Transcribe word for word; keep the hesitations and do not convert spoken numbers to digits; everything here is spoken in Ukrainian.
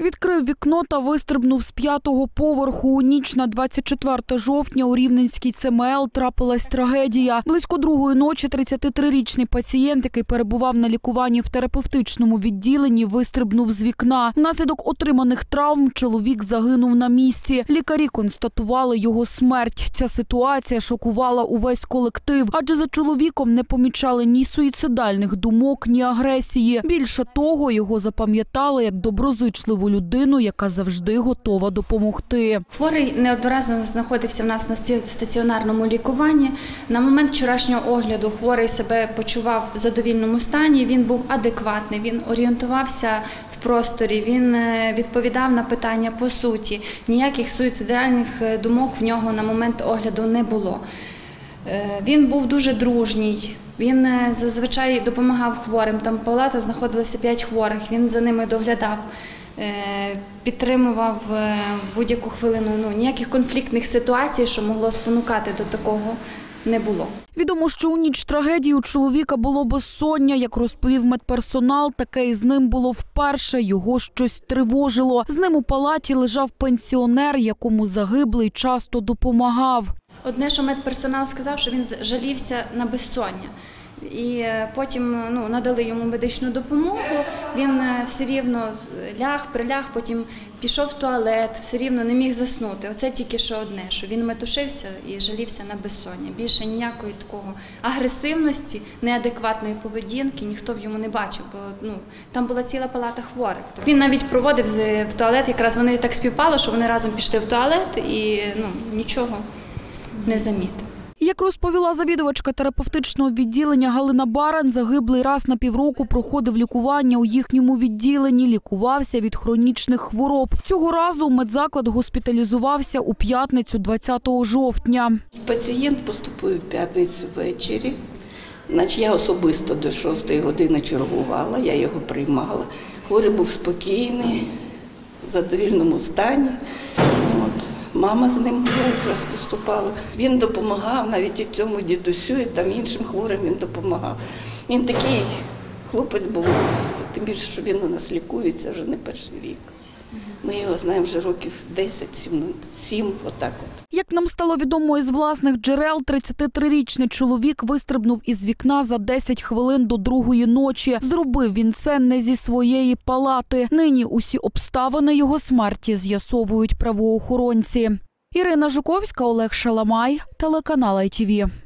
Відкрив вікно та вистрибнув з п'ятого поверху. У ніч на двадцять четверте жовтня у Рівненській Це Ем Ел трапилась трагедія. Близько другої ночі тридцятитрирічний пацієнт, який перебував на лікуванні в терапевтичному відділенні, вистрибнув з вікна. Внаслідок отриманих травм чоловік загинув на місці. Лікарі констатували його смерть. Ця ситуація шокувала увесь колектив, адже за чоловіком не помічали ні суїцидальних думок, ні агресії. Більше того, його запам'ятали як доброзичливу людину, яка завжди готова допомогти. Хворий неодноразово знаходився в нас на стаціонарному лікуванні. На момент вчорашнього огляду хворий себе почував в задовільному стані, він був адекватний, він орієнтувався в просторі, він відповідав на питання по суті. Ніяких суїцидальних думок в нього на момент огляду не було. Він був дуже дружній, він зазвичай допомагав хворим, там в палаті знаходилося п'ять хворих, він за ними доглядав, підтримував будь-яку хвилину. Ну, ніяких конфліктних ситуацій, що могло спонукати до такого, не було. Відомо, що у ніч трагедії у чоловіка було безсоння. Як розповів медперсонал, таке із ним було вперше. Його щось тривожило. З ним у палаті лежав пенсіонер, якому загиблий часто допомагав. Одне, що медперсонал сказав, що він жалівся на безсоння. І потім ну, надали йому медичну допомогу, він все рівно ляг, приляг, потім пішов в туалет, все рівно не міг заснути. Оце тільки що одне, що він метушився і жалівся на безсоння. Більше ніякої такого агресивності, неадекватної поведінки ніхто в йому не бачив, бо ну, там була ціла палата хворих. Він навіть проводив в туалет, якраз вони так співпало, що вони разом пішли в туалет і ну, нічого не замітив. Як розповіла завідувачка терапевтичного відділення Галина Баран, загиблий раз на півроку проходив лікування у їхньому відділенні, лікувався від хронічних хвороб. Цього разу медзаклад госпіталізувався у п'ятницю двадцятого жовтня. Пацієнт поступив в п'ятницю ввечері. Значить, я особисто до шостої години чергувала, я його приймала. Хворий був спокійний, в задовільному стані. От. Мама з ним якраз поступала. Він допомагав навіть і цьому дідусю, і там іншим хворим він допомагав. Він такий хлопець був, тим більше, що він у нас лікується вже не перший рік. Ми його знаємо вже років десять сім, отак от. Як нам стало відомо із власних джерел, тридцятитрирічний чоловік вистрибнув із вікна за десять хвилин до другої ночі. Зробив він це не зі своєї палати. Нині усі обставини його смерті з'ясовують правоохоронці. Ірина Жуковська, Олег Шаламай, телеканал Ай Ті Ві.